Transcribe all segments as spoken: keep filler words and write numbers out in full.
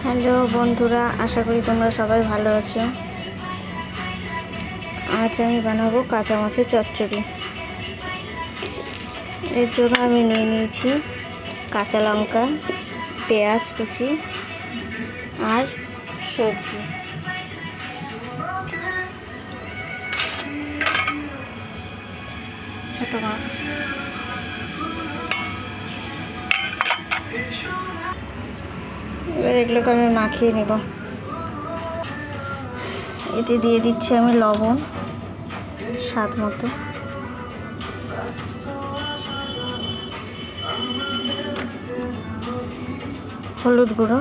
Hello বন্ধুরা, আশা করি তোমরা সবাই ভালো আছো। আজ আমি বানাবো কাঁচা মাছের চচ্চড়ি। এর জন্য আমি নিয়ে নিয়েছি কাঁচা লঙ্কা, পেঁয়াজ কুচি আর সবজি। ছোট মাছ, এবার এগুলোকে আমি মাখিয়ে নেব। এতে দিয়ে দিচ্ছি আমি লবণ স্বাদ মতো, হলুদ গুঁড়ো,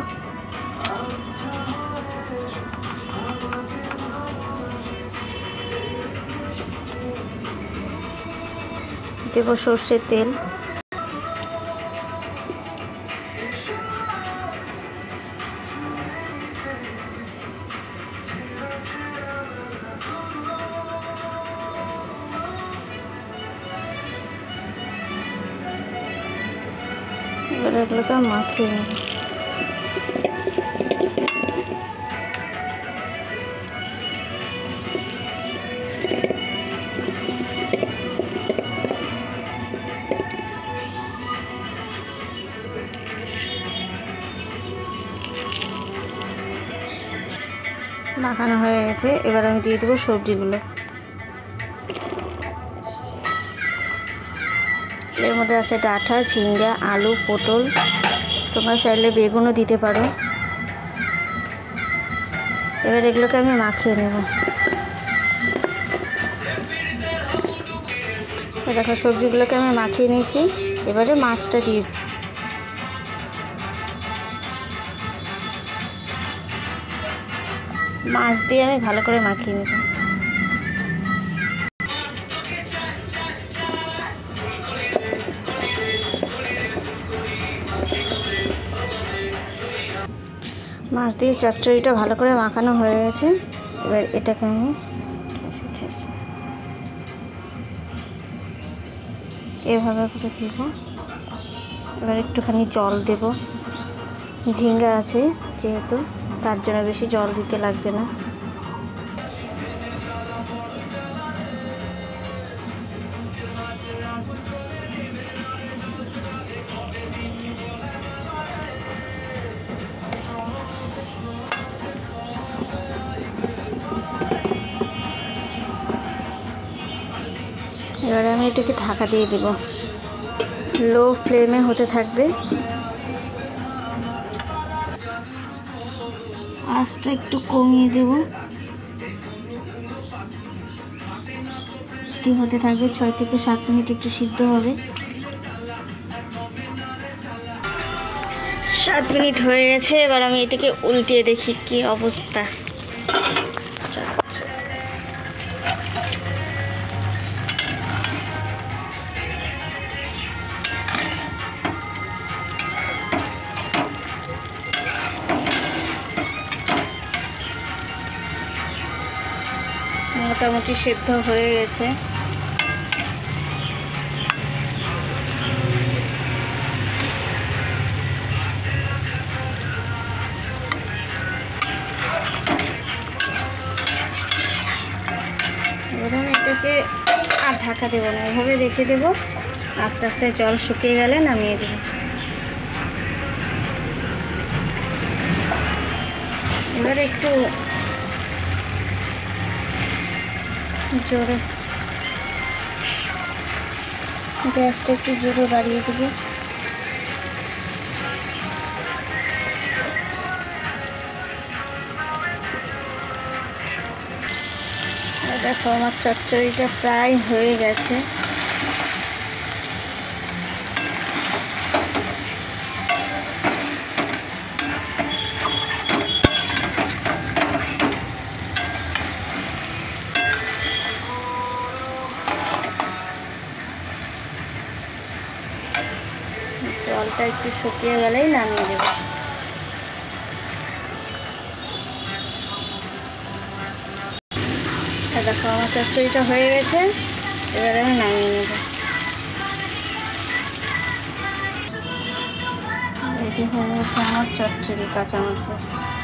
দেব সর্ষের তেল, এবার এগুলোকে মাখিয়ে নেব। মাখানো হয়ে গেছে, এবার আমি দিয়ে দেবো সবজিগুলো। এর মধ্যে আছে ডাঁটা, ঝিঙ্গা, আলু, পটল, তোমরা চাইলে বেগুনও দিতে পারো। এবার এগুলোকে আমি মাখিয়ে নেব। দেখো সবজিগুলোকে আমি মাখিয়ে নিয়েছি, এবারে মাছটা দিয়ে মাছ দিয়ে আমি ভালো করে মাখিয়ে নেব। মাছ দিয়ে চচ্চড়িটা ভালো করে মাখানো হয়ে গেছে। এবার এটাকে আমি এভাবে করে দিব। এবার একটুখানি জল দেব, ঝিঙ্গা আছে যেহেতু, তার জন্য বেশি জল দিতে লাগবে না। এবারে আমি এটাকে ঢাকা দিয়ে দেব, লো ফ্লেমে হতে থাকবে। আঁচটা একটু কমিয়ে দেব, এটি হতে থাকবে ছয় থেকে সাত মিনিট, একটু সিদ্ধ হবে। সাত মিনিট হয়ে গেছে, এবার আমি এটাকে উল্টিয়ে দেখি কি অবস্থা। মোটামুটি সেদ্ধ হয়ে গেছে। এবার আমি এটাকে আর ঢাকা দেবো না, এভাবে রেখে দেবো। আস্তে আস্তে জল শুকিয়ে গেলে নামিয়ে দেবো। এবার একটু জোরে গ্যাসটা একটু জোরে বাড়িয়ে দেবো। দেখো আমার চচ্চড়িটা প্রায় হয়ে গেছে। জলটা একটু শুকিয়ে গেলেই নামিয়ে দেবো। দেখো আমার চচ্চড়িটা হয়ে গেছে, এবারে আমি নামিয়ে নেব। এই রেডি হয়ে গেছে আমার চচ্চড়ি কাঁচা মাছের।